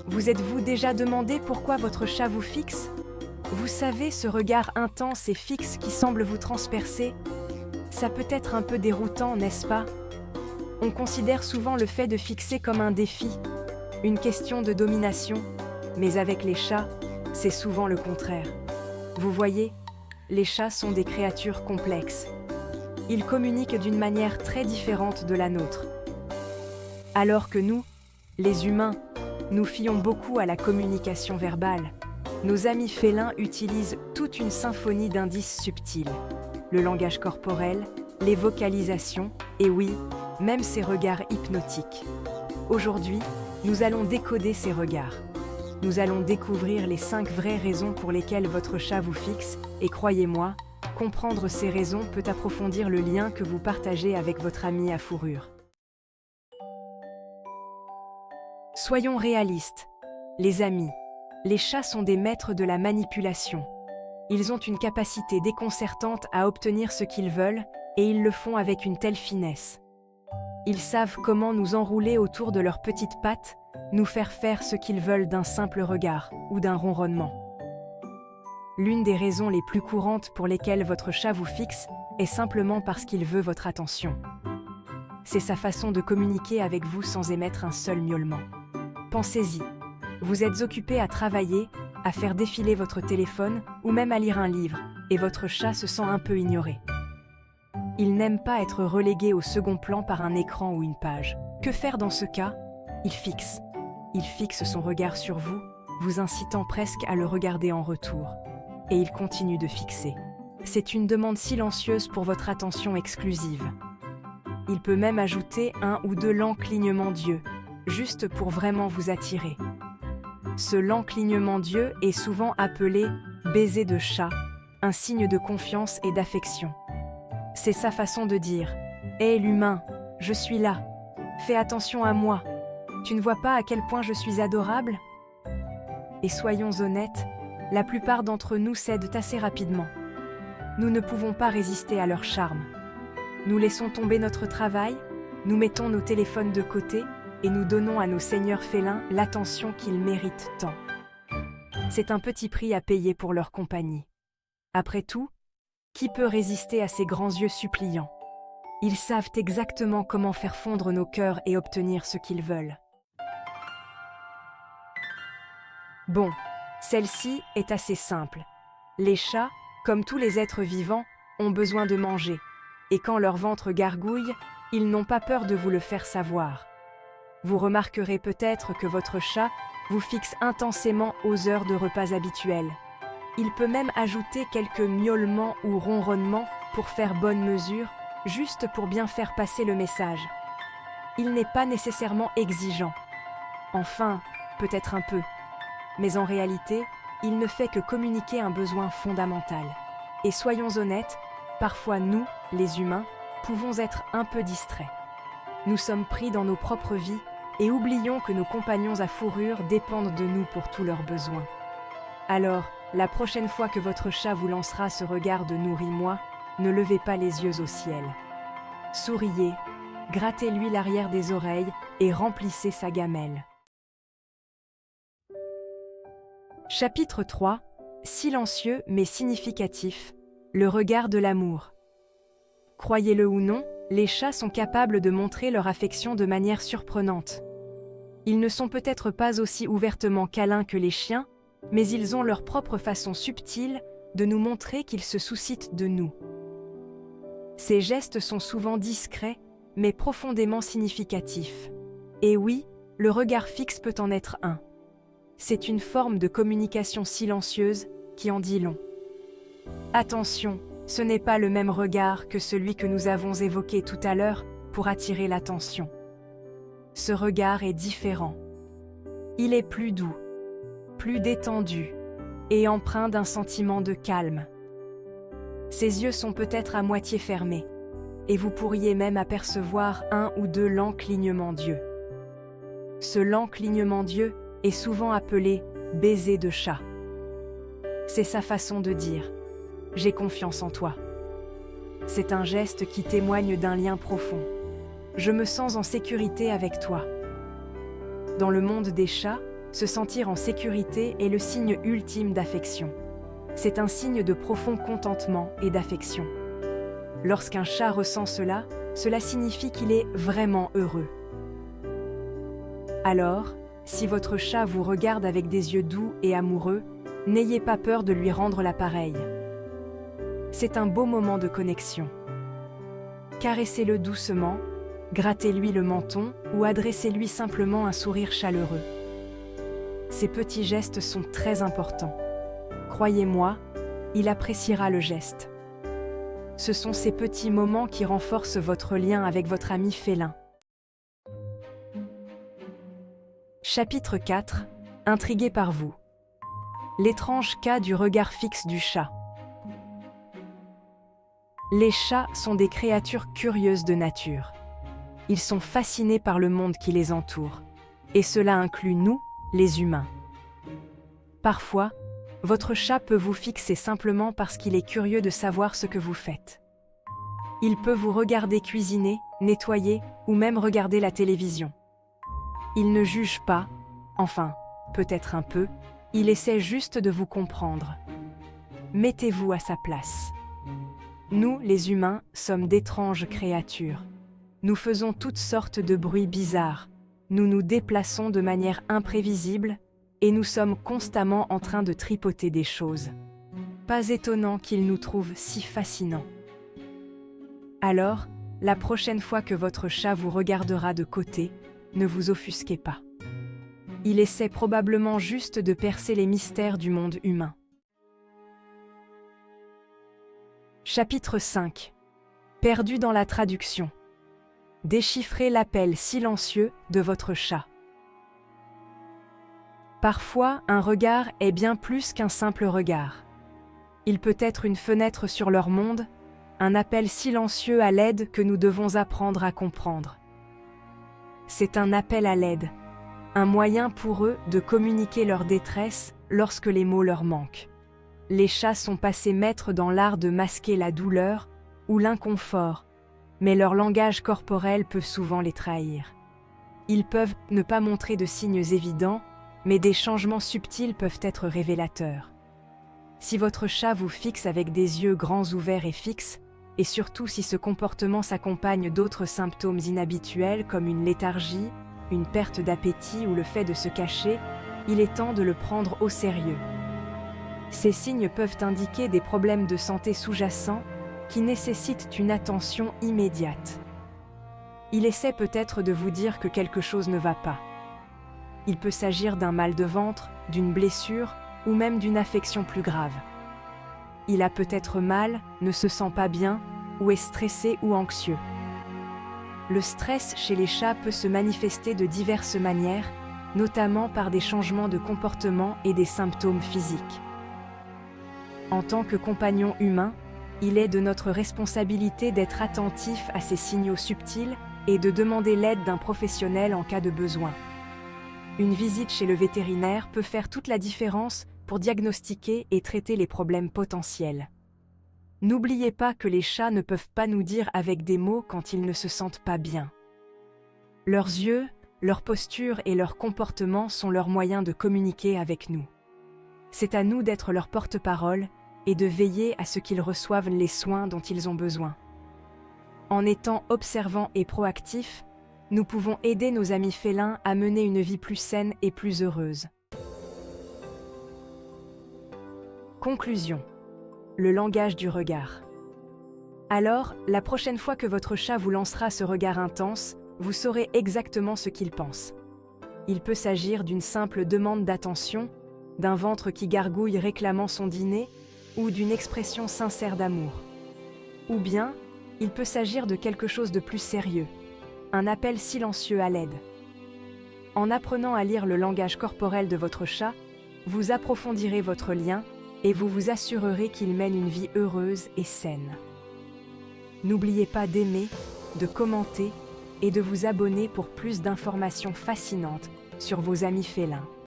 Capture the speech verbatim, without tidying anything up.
Vous êtes-vous déjà demandé pourquoi votre chat vous fixe? Vous savez, ce regard intense et fixe qui semble vous transpercer? Ça peut être un peu déroutant, n'est-ce pas? On considère souvent le fait de fixer comme un défi, une question de domination, mais avec les chats, c'est souvent le contraire. Vous voyez, les chats sont des créatures complexes. Ils communiquent d'une manière très différente de la nôtre. Alors que nous, les humains, nous fions beaucoup à la communication verbale. Nos amis félins utilisent toute une symphonie d'indices subtils. Le langage corporel, les vocalisations, et oui, même ces regards hypnotiques. Aujourd'hui, nous allons décoder ces regards. Nous allons découvrir les cinq vraies raisons pour lesquelles votre chat vous fixe, et croyez-moi, comprendre ces raisons peut approfondir le lien que vous partagez avec votre ami à fourrure. Soyons réalistes. Les amis, les chats sont des maîtres de la manipulation. Ils ont une capacité déconcertante à obtenir ce qu'ils veulent, et ils le font avec une telle finesse. Ils savent comment nous enrouler autour de leurs petites pattes, nous faire faire ce qu'ils veulent d'un simple regard ou d'un ronronnement. L'une des raisons les plus courantes pour lesquelles votre chat vous fixe est simplement parce qu'il veut votre attention. C'est sa façon de communiquer avec vous sans émettre un seul miaulement. Pensez-y, vous êtes occupé à travailler, à faire défiler votre téléphone ou même à lire un livre, et votre chat se sent un peu ignoré. Il n'aime pas être relégué au second plan par un écran ou une page. Que faire dans ce cas? Il fixe. Il fixe son regard sur vous, vous incitant presque à le regarder en retour. Et il continue de fixer. C'est une demande silencieuse pour votre attention exclusive. Il peut même ajouter un ou deux lents clignements d'yeux, juste pour vraiment vous attirer. Ce lent clignement d'yeux est souvent appelé « baiser de chat », un signe de confiance et d'affection. C'est sa façon de dire « Hé l'humain, je suis là, fais attention à moi, tu ne vois pas à quel point je suis adorable ?» Et soyons honnêtes, la plupart d'entre nous cèdent assez rapidement. Nous ne pouvons pas résister à leur charme. Nous laissons tomber notre travail, nous mettons nos téléphones de côté et nous donnons à nos seigneurs félins l'attention qu'ils méritent tant. C'est un petit prix à payer pour leur compagnie. Après tout, qui peut résister à ces grands yeux suppliants? Ils savent exactement comment faire fondre nos cœurs et obtenir ce qu'ils veulent. Bon, celle-ci est assez simple. Les chats, comme tous les êtres vivants, ont besoin de manger. Et quand leur ventre gargouille, ils n'ont pas peur de vous le faire savoir. Vous remarquerez peut-être que votre chat vous fixe intensément aux heures de repas habituelles. Il peut même ajouter quelques miaulements ou ronronnements pour faire bonne mesure, juste pour bien faire passer le message. Il n'est pas nécessairement exigeant. Enfin, peut-être un peu. Mais en réalité, il ne fait que communiquer un besoin fondamental. Et soyons honnêtes, parfois nous, les humains, pouvons être un peu distraits. Nous sommes pris dans nos propres vies et oublions que nos compagnons à fourrure dépendent de nous pour tous leurs besoins. Alors, la prochaine fois que votre chat vous lancera ce regard de « nourris-moi », ne levez pas les yeux au ciel. Souriez, grattez-lui l'arrière des oreilles et remplissez sa gamelle. Chapitre trois. Silencieux mais significatif. Le regard de l'amour. Croyez-le ou non, les chats sont capables de montrer leur affection de manière surprenante. Ils ne sont peut-être pas aussi ouvertement câlins que les chiens, mais ils ont leur propre façon subtile de nous montrer qu'ils se soucient de nous. Ces gestes sont souvent discrets, mais profondément significatifs. Et oui, le regard fixe peut en être un. C'est une forme de communication silencieuse qui en dit long. Attention, ce n'est pas le même regard que celui que nous avons évoqué tout à l'heure pour attirer l'attention. Ce regard est différent. Il est plus doux, plus détendu et empreint d'un sentiment de calme. Ses yeux sont peut-être à moitié fermés, et vous pourriez même apercevoir un ou deux lents clignements d'yeux. Ce lent clignement d'yeux est souvent appelé « baiser de chat ». C'est sa façon de dire « j'ai confiance en toi ». C'est un geste qui témoigne d'un lien profond. Je me sens en sécurité avec toi. Dans le monde des chats, se sentir en sécurité est le signe ultime d'affection. C'est un signe de profond contentement et d'affection. Lorsqu'un chat ressent cela, cela signifie qu'il est vraiment heureux. Alors, si votre chat vous regarde avec des yeux doux et amoureux, n'ayez pas peur de lui rendre l'appareil. C'est un beau moment de connexion. Caressez-le doucement, grattez-lui le menton ou adressez-lui simplement un sourire chaleureux. Ces petits gestes sont très importants. Croyez-moi, il appréciera le geste. Ce sont ces petits moments qui renforcent votre lien avec votre ami félin. Chapitre quatre. Intrigué par vous. L'étrange cas du regard fixe du chat. Les chats sont des créatures curieuses de nature. Ils sont fascinés par le monde qui les entoure, et cela inclut nous, les humains. Parfois, votre chat peut vous fixer simplement parce qu'il est curieux de savoir ce que vous faites. Il peut vous regarder cuisiner, nettoyer ou même regarder la télévision. Il ne juge pas, enfin, peut-être un peu, il essaie juste de vous comprendre. Mettez-vous à sa place. Nous, les humains, sommes d'étranges créatures. Nous faisons toutes sortes de bruits bizarres. Nous nous déplaçons de manière imprévisible et nous sommes constamment en train de tripoter des choses. Pas étonnant qu'il nous trouve si fascinants. Alors, la prochaine fois que votre chat vous regardera de côté, ne vous offusquez pas. Il essaie probablement juste de percer les mystères du monde humain. Chapitre cinq. Perdu dans la traduction. Déchiffrez l'appel silencieux de votre chat. Parfois, un regard est bien plus qu'un simple regard. Il peut être une fenêtre sur leur monde, un appel silencieux à l'aide que nous devons apprendre à comprendre. C'est un appel à l'aide, un moyen pour eux de communiquer leur détresse lorsque les mots leur manquent. Les chats sont passés maîtres dans l'art de masquer la douleur ou l'inconfort, mais leur langage corporel peut souvent les trahir. Ils peuvent ne pas montrer de signes évidents, mais des changements subtils peuvent être révélateurs. Si votre chat vous fixe avec des yeux grands ouverts et fixes, et surtout si ce comportement s'accompagne d'autres symptômes inhabituels comme une léthargie, une perte d'appétit ou le fait de se cacher, il est temps de le prendre au sérieux. Ces signes peuvent indiquer des problèmes de santé sous-jacents qui nécessitent une attention immédiate. Il essaie peut-être de vous dire que quelque chose ne va pas. Il peut s'agir d'un mal de ventre, d'une blessure ou même d'une affection plus grave. Il a peut-être mal, ne se sent pas bien ou est stressé ou anxieux. Le stress chez les chats peut se manifester de diverses manières, notamment par des changements de comportement et des symptômes physiques. En tant que compagnon humain, il est de notre responsabilité d'être attentif à ces signaux subtils et de demander l'aide d'un professionnel en cas de besoin. Une visite chez le vétérinaire peut faire toute la différence pour diagnostiquer et traiter les problèmes potentiels. N'oubliez pas que les chats ne peuvent pas nous dire avec des mots quand ils ne se sentent pas bien. Leurs yeux, leur posture et leur comportement sont leurs moyens de communiquer avec nous. C'est à nous d'être leur porte-parole et de veiller à ce qu'ils reçoivent les soins dont ils ont besoin. En étant observants et proactifs, nous pouvons aider nos amis félins à mener une vie plus saine et plus heureuse. Conclusion. Le langage du regard. Alors, la prochaine fois que votre chat vous lancera ce regard intense, vous saurez exactement ce qu'il pense. Il peut s'agir d'une simple demande d'attention, d'un ventre qui gargouille réclamant son dîner, ou d'une expression sincère d'amour. Ou bien, il peut s'agir de quelque chose de plus sérieux, un appel silencieux à l'aide. En apprenant à lire le langage corporel de votre chat, vous approfondirez votre lien et vous vous assurerez qu'il mène une vie heureuse et saine. N'oubliez pas d'aimer, de commenter et de vous abonner pour plus d'informations fascinantes sur vos amis félins.